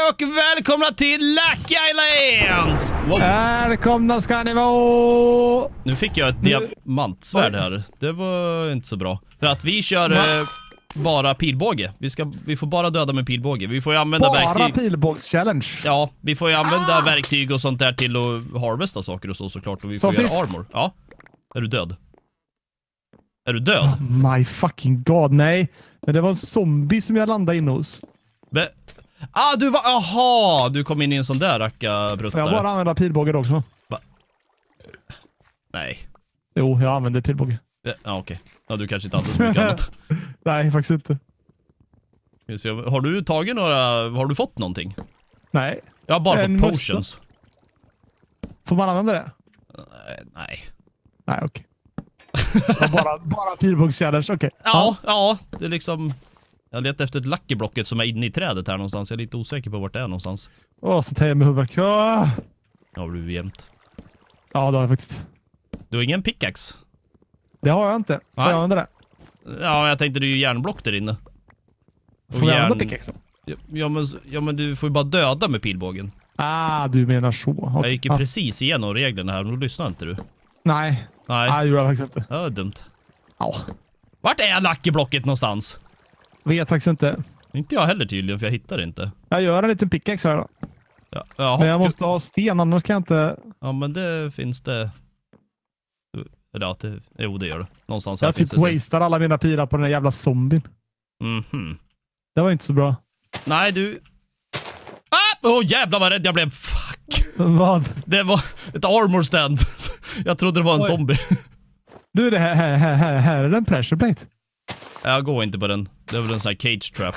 och välkomna till Lucky Islands! Wow. Välkomna ska ni vara! Nu fick jag ett diamantsvärd här. Det var inte så bra. För att vi kör bara pilbåge. Vi får bara döda med pilbåge. Vi får ju använda bara verktyg. pilbågs-challenge. Ja, vi får ju använda verktyg och sånt där till att harvesta saker och så såklart. Och vi får göra armor. Ja. Är du död? Är du död? Oh my fucking god, nej. Men det var en zombie som jag landade in hos. Du var... Aha! Du kom in i en sån där racka-bruttare. Får jag bara använda pilbåge också? Va? Nej. Jo, jag använder pilbåge. Ja, okej. Ja, du kanske inte hade så mycket annat. Nej, faktiskt inte. Har du tagit några... Har du fått någonting? Nej. Jag har bara fått potions. Får man använda det? Nej. Nej, okej. Bara pilbågs-challenge, okej. Ja, det är liksom... Jag letar efter ett luckyblocket som är inne i trädet här någonstans. Jag är lite osäker på vart det är någonstans. Så tar jag med huvudvärk. Ja, du är jämt. Ja, det har jag faktiskt. Du har ingen pickaxe? Det har jag inte. Får jag använda det? Ja, jag tänkte det är ju järnblock där inne. Får jag använda pickaxe då? Ja, men du får ju bara döda med pilbågen. Du menar så. Okay. Jag gick ju precis igenom reglerna här, men då lyssnar inte du. Nej, det gjorde jag faktiskt inte. Ja, det är dumt. Ja. Vart är luckyblocket någonstans? Vet faktiskt inte. Inte jag heller tydligen, för jag hittar det inte. Jag gör en liten pickaxe här då. Ja, men jag måste ha sten, annars kan jag inte... Ja, men det finns det... Ja, jo, det gör det. Någonstans här jag typ wastear alla mina pilar på den där jävla zombien. Det var inte så bra. Nej, du... jävlar vad rädd jag blev. Fuck. Vad? Det var ett armor stand. Jag trodde det var en zombie. Du, det här är en pressure plate. Jag går inte på den. Det är väl en sån här cage trap.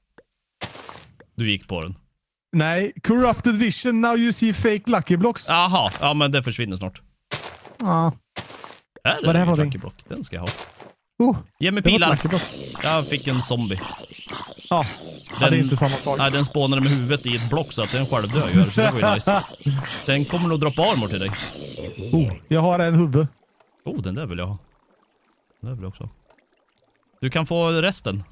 Du gick på den. Nej, corrupted vision. Now you see fake lucky blocks. Jaha, ja men det försvinner snart. Ja. Är det en lucky block? Den ska jag ha. Ge mig pilar. Jag fick en zombie. Ja, det är inte samma sak. Nej, den spånade med huvudet i ett block så att den själv dör. Så det var ju nice. Den kommer nog droppa armor till dig. Jag har en huvud. Den där vill jag ha. Den där vill jag också ha. Du kan få resten.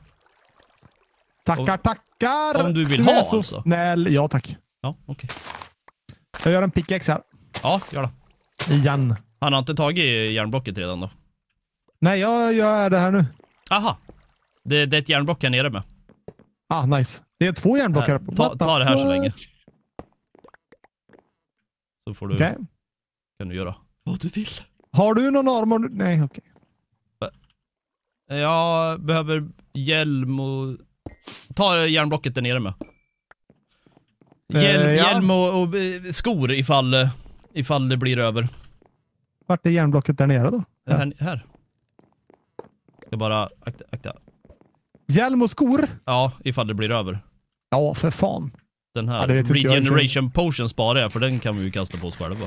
Tackar. Om du vill ha så alltså. Snäll. Ja, tack. Ja, okej. Jag gör en pickaxe här. Ja, gör det. Igen. Han har inte tagit järnblocket redan då? Nej, jag gör det här nu. Aha. Det är ett järnblock här nere med. Nice. Det är 2 järnblock här. Ta det här så länge. Så får du... Kan du göra vad du vill. Har du någon armor? Nej, okej. Jag behöver hjälm och... Ta järnblocket där nere med. Hjälm och skor ifall det blir över. Vart är järnblocket där nere då? Här. Jag bara... Akta. Hjälm och skor? Ja, ifall det blir över. Ja, för fan. Den här regeneration potion sparar jag, för den kan vi ju kasta på oss själva.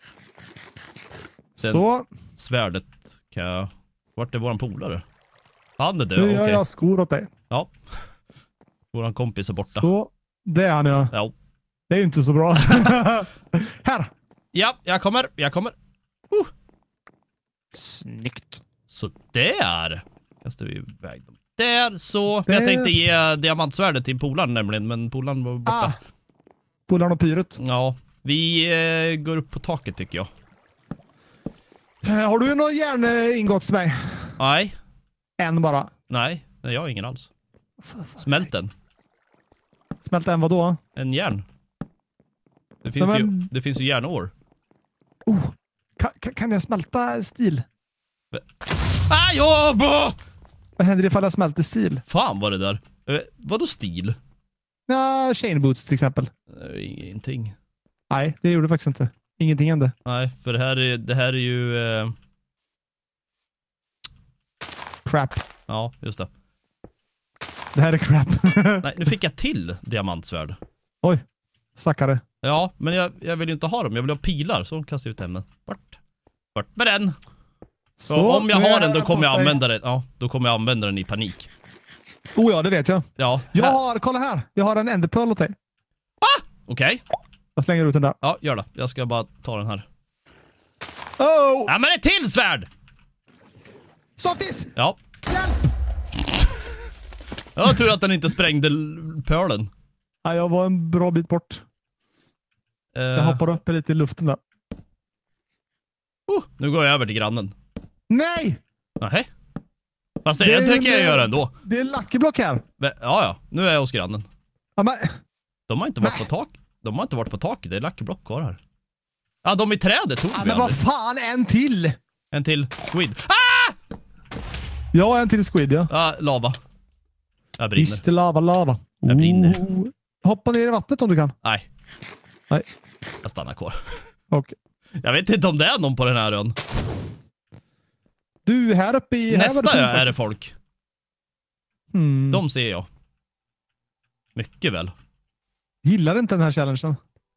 Så. Svärdet kan jag... Vart är våran polare? Han är död, okej. Nu gör jag skor åt dig. Ja. Våran kompis är borta. Så, det är han ja. Det är ju inte så bra. Här! Ja, jag kommer. Snyggt. Så där kastar vi iväg dem. Där, så. Jag tänkte ge diamantsvärdet till polaren nämligen, men polaren var borta. Polaren och pyret. Ja, vi går upp på taket tycker jag. Har du någon järningått till mig? Nej. En bara? Nej, jag har ingen alls. Smält den. Smält en vad då? En järn. Det finns ju järnår. Kan jag smälta stil? Vad händer ifall jag smälter stil? Fan var det där. Vadå stil? Ja, chain boots till exempel. Ingenting. Nej, det gjorde faktiskt inte. Ingenting hände. Nej, för det här är ju... Crap. Ja, just det. Det här är crap. Nej, nu fick jag till diamantsvärd. Oj, stackare. Ja, men jag vill ju inte ha dem. Jag vill ha pilar, så kastar jag ut hemma. Bort med den! Så om jag har den, då kommer jag använda den. Ja, då kommer jag använda den i panik. Ja, det vet jag. Ja. Kolla här. Jag har en enderpearl åt dig. Okej. Jag slänger ut den där. Ja, gör det. Jag ska bara ta den här. Ja, men ett till svärd! Softis! Ja. Hjälp! Jag tur att den inte sprängde pölen. Ja, jag var en bra bit bort. Jag hoppar upp lite i luften där. Nu går jag över till grannen. Nej! Nej. Fast det tänker jag göra ändå. Det är Lucky Block här. Ja, nu är jag hos grannen. Ja, men... De har inte varit på tak. De har inte varit på taket. Det är Lucky Block kvar här. Ja, de i trädet tog vi men vad fan, en till! En till squid. Ah! Ja, en till squid, ja. Ja, lava. Jag brinner. Visst, lava. Jag brinner. Hoppa ner i vattnet om du kan. Nej. Nej. Jag stannar kvar. Okay. Jag vet inte om det är någon på den här ön. Du, här uppe i... Nästa här är det folk. De ser jag. Mycket väl. Gillar inte den här challengen.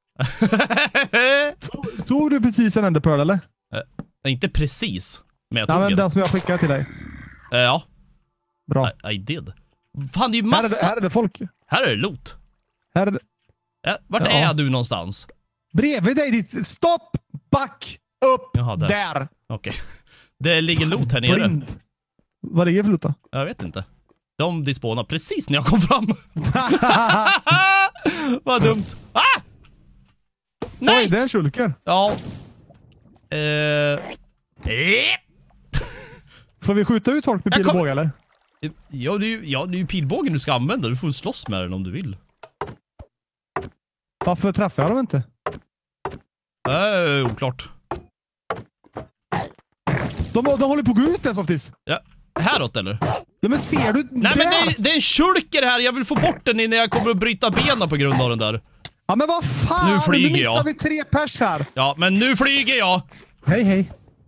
Tog du precis en enderpearl, eller? Inte precis. Men jag tog men den som jag skickade till dig. Ja. Bra. I did. Fan, det är ju massa... Här är det folk. Här är det loot. Här är det... Vart är du någonstans? Bredvid dig, ditt... Stopp! Back! Upp! Jaha, där! Okej. Det ligger loot här nere. Blind. Vad ligger det för loot då? Jag vet inte. De disponar precis när jag kom fram. Vad dumt. Ah! Nej! Oj, det är en shulker. Ja. Får vi skjuta ut folk med pil och båge, eller? Ja, det är ju pilbågen du ska använda. Du får slåss med den om du vill. Varför träffar jag dem inte? Oklart. De håller på att gå ut en softis. Ja. Häråt eller? Ja, men ser du? Nej, men det är en shulker här. Jag vill få bort den innan jag kommer att bryta benen på grund av den där. Ja, men vad fan? Nu flyger nu missar jag. vi 3 pers här. Ja, men nu flyger jag. Hej.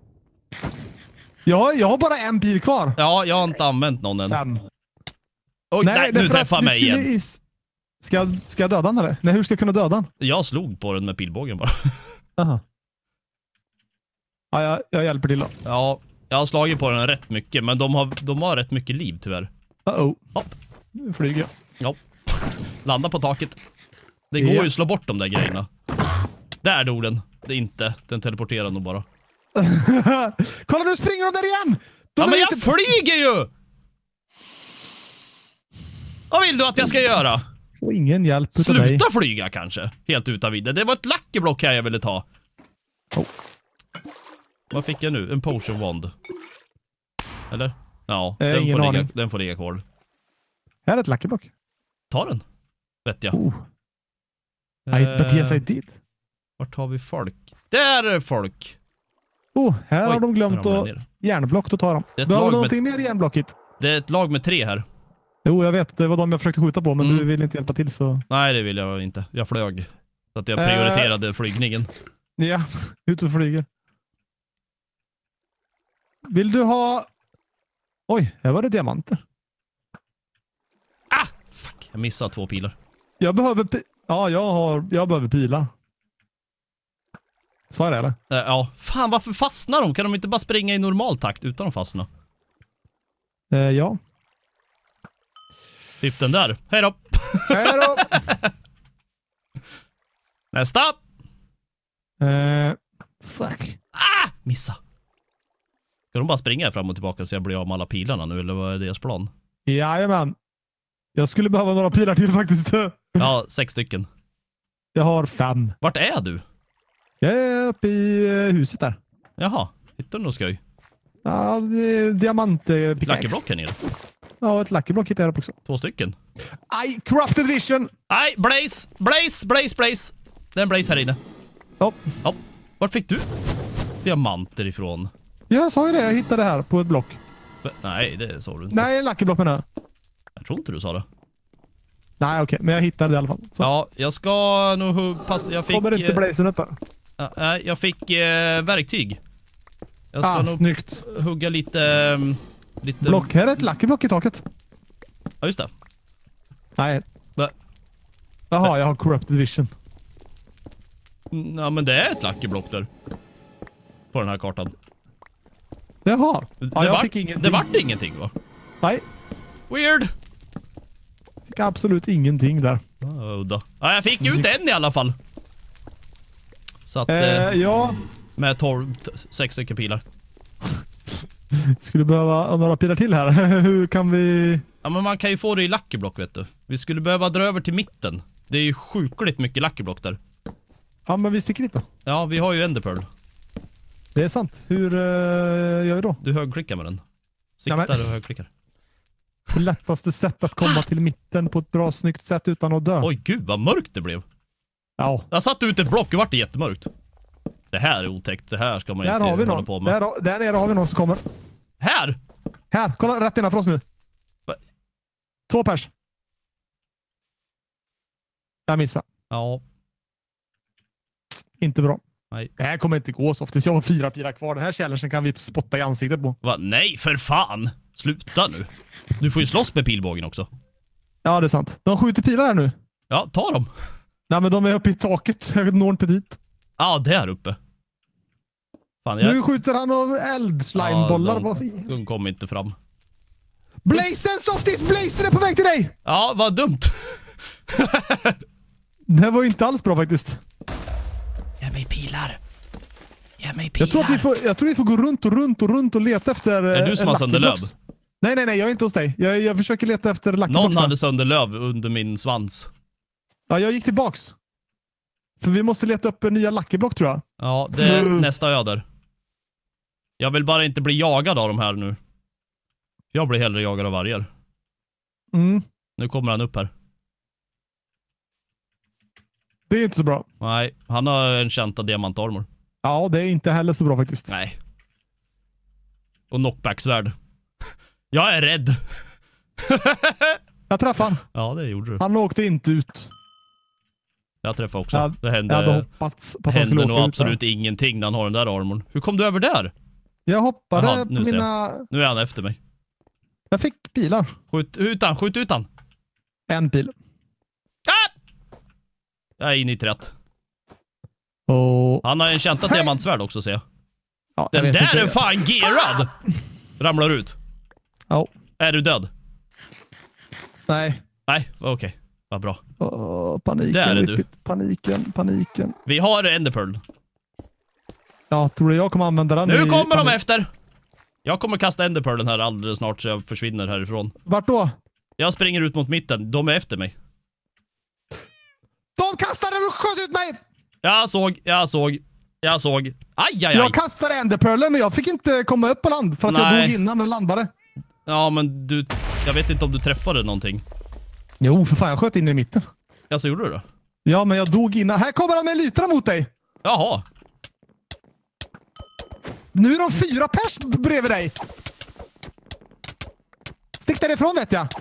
Ja, jag har bara en pil kvar. Ja, jag har inte använt någon än. 5. Oj, nej, nu träffar mig igen. Ska jag döda den eller? Nej, hur ska jag kunna döda den? Jag slog på den med pilbågen bara. Aha. Ja, jag hjälper till då. Ja, jag har slagit på den rätt mycket, men de har rätt mycket liv tyvärr. Hopp. Nu flyger jag. Ja. Landa på taket. Det går ju att slå bort de där grejerna. Där dog den. Det är inte. Den teleporterar nog bara. Kolla, nu springer de där igen! Men jag flyger ju! Vad vill du att jag ska göra? Får ingen hjälp utav dig. Sluta flyga kanske. Helt utan vidare. Det var ett Lucky Block här jag ville ta. Vad fick jag nu? En potion wand. Eller? Ja, den får ligga kvar. Här är ett Lucky Block. Ta den. Vet jag. But yes, I did. Vart har vi folk? Där är folk. Här har de glömt att järnblock att ta dem. Du har någonting mer järnblocket? Det är ett lag med 3 här. Jo, jag vet. Det var de jag försökte skjuta på, men du vill inte hjälpa till så... Nej, det vill jag inte. Jag flög. Så att jag prioriterade flygningen. Ja, ut och flyger. Vill du ha... Oj, här var det diamanter. Ah! Fuck, jag missade 2 pilar. Jag behöver... jag behöver pilar. Sa jag det, eller? Ja. Fan, varför fastnar de? Kan de inte bara springa i normal takt utan att fastna? Ja. Typ den där. Hej då! Hej då! Nästa! Fuck. Missa. Ska de bara springa fram och tillbaka så jag blir av med alla pilarna nu, eller vad är deras plan? Jajamän. Jag skulle behöva några pilar till faktiskt. Ja, 6 stycken. Jag har 5. Vart är du? Jag är uppe i huset där. Jaha, hittar du något skoj? Ja, det är diamantpickaxe. Lucky Block här nere. Ja, ett Lucky Block hittar jag också. 2 stycken. Aj, Corrupted Vision! Aj, Blaze! Det är en Blaze här inne. Ja. Vart fick du diamanter ifrån? Jag sa ju det, jag hittade det här på ett block. Nej, det sa du inte. Nej, Lucky Block menar jag. Jag tror inte du sa det. Nej, okej, men jag hittade det i alla fall. Så. Ja, jag ska nog jag fick... Kommer inte Blazen upp här? Nej, jag fick verktyg. Jag ska nog snyggt. Hugga lite... Block, här är ett Lucky Block i taket. Ja, just det. Nej. Jaha, jag har Corrupted Vision. Ja, men det är ett Lucky Block där. På den här kartan. Jaha. Ja, jag fick ingenting. Det vart ingenting, va? Nej. Weird. Fick absolut ingenting där. Udda. Ja, jag fick ut en i alla fall. Så att... ja. Med 6 stycken pilar. Skulle behöva några pilar till här. Hur kan vi... Ja, men man kan ju få det i Lucky Block, vet du. Vi skulle behöva dra över till mitten. Det är ju sjukligt mycket Lucky Block där. Ja, men vi sticker dit då. Ja, vi har ju Enderpearl. Det är sant. Hur gör vi då? Du högklickar med den. Siktar och högklickar. Det lättaste sätt att komma till mitten på ett bra, snyggt sätt utan att dö. Oj, gud vad mörkt det blev. Ja. Jag satt ut ett block och vart det jättemörkt. Det här är otäckt. Det här ska man Där inte har vi hålla någon. på med. Där nere har vi någon som kommer. Här! Här, kolla rätt innanför oss nu. Va? 2 pers. Jag missade. Ja. Inte bra. Nej. Det här kommer inte gå så ofta. Jag har 4 pilar kvar. Den här challengen kan vi spotta i ansiktet på. Va? Nej, för fan! Sluta nu. Du får ju slåss med pilbågen också. Ja, det är sant. De skjuter pilar här nu. Ja, ta dem. Nej, men de är uppe i taket. Jag når inte dit. Ja, där uppe. Fan, Nu skjuter han av eldslimebollar. Ja, de kommer inte fram. Blazen, Softies! Blazen är på väg till dig! Ja, vad dumt. Det var inte alls bra faktiskt. Ge mig pilar. Ge mig Jag tror vi får gå runt och leta efter... Är du som har sönderlöv? Nej, jag är inte hos dig. Jag försöker leta efter Lucky Någon Block. hade sönderlöv under min svans. Ja, jag gick tillbaks. För vi måste leta upp nya Lucky Block, tror jag. Ja, det är nästa öder. Jag vill bara inte bli jagad av de här nu. Jag blir hellre jagad av vargar. Mm. Nu kommer han upp här. Det är inte så bra. Nej, han har en käntad diamantarmor. Ja, det är inte heller så bra faktiskt. Nej. Och knockbacksvärd. Jag är rädd. Jag träffade han. Ja, det gjorde du. Han åkte inte ut. Jag träffade också. Jag Det hände, hade hoppats på att han skulle hände nog åka absolut ut. ingenting när han har den där armorn. Hur kom du över där? Jag hoppade Aha, på nu ser mina... Nu är han efter mig. Jag fick pilar. Skjut ut han. En pil. Ah! Jag är inne i rätt. Och... Han har en käntad diamantsvärd också, ser jag. Ja, jag Den vet där inte. är fan gearad! Ramlar ut. Ja. Är du död? Nej. Nej, okej. Vad bra. Paniken. Där är du. Paniken. Vi har Enderpearl. Ja, tror du jag kommer använda den? Nu i kommer de panik? efter! Jag kommer kasta Enderpearlen här alldeles snart så jag försvinner härifrån. Vart då? Jag springer ut mot mitten. De är efter mig. De kastade och sköt ut mig! Jag såg. Aj. Jag kastade enderpearlen men jag fick inte komma upp på land för att jag Nej. dog innan den landade. Ja, men jag vet inte om du träffade någonting. Jo, för fan, jag sköt in i mitten. Ja, så gjorde du det? Ja, men jag dog innan. Här kommer han med lytra mot dig! Jaha. Nu är de 4 pers bredvid dig. Stick därifrån, vet jag.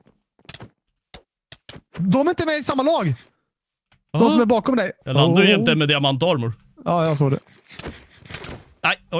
De är inte med i samma lag. De som är bakom dig. Jag landade ju inte med diamantarmor. Ja, jag såg det. Nej, oj.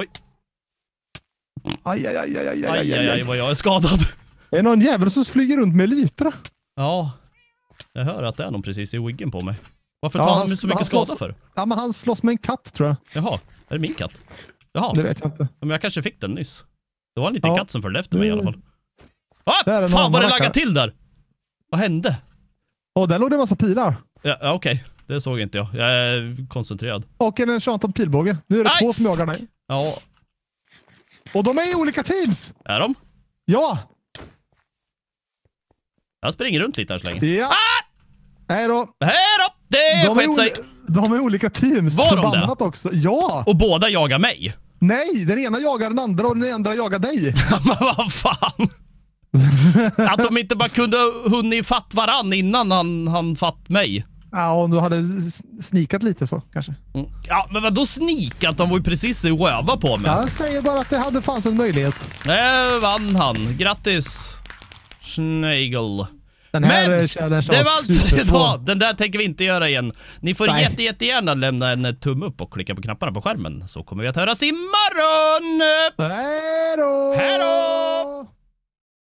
Aj, Vad jag är skadad. Det är någon jävel som flyger runt med lytra. Ja. Jag hör att det är någon precis i wiggen på mig. Varför tar han så mycket skada för? Ja, men han slåss med en katt, tror jag. Jaha, är det min katt? Jaha. Det vet jag inte. Men jag kanske fick den nyss. Det var en liten katt som följde efter mig i alla fall. Fan vad det laggade till där! Vad hände? Där låg det en massa pilar. Ja, okej. Det såg inte jag. Jag är koncentrerad. Och en enchantad pilbåge. Nu är det 2 som jagar dig. Ja. Och de är i olika teams. Är de? Ja. Jag springer runt lite här så länge. Ja. Hej då. Hej då! Det skett sig. De är olika teams. Var de förbannat också. Ja. Och båda jagar mig. Nej, den ena jagar den andra och den andra jagar dig. Men vad fan? Att de inte bara kunde hunnit fatt varann innan han fatt mig. Ja, om du hade snikat lite så kanske. Ja, men vadå snikat? De var ju precis i röva på mig. Jag säger bara att det fanns en möjlighet. Vann han. Grattis. Snagel. Den här Men challengen det var allt för supersvår. idag. Den där tänker vi inte göra igen. Ni får Nej. jättegärna lämna en tumme upp och klicka på knapparna på skärmen. Så kommer vi att höras imorgon. Hej då! Hej då!